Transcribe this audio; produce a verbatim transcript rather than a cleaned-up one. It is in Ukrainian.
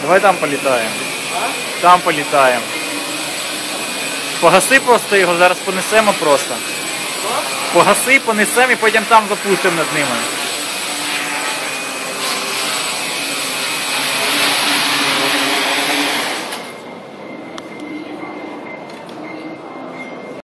Давай там політаємо. Там політаємо. Погаси просто його, зараз понесемо просто. Погаси, понесемо і потім там запустимо над ними.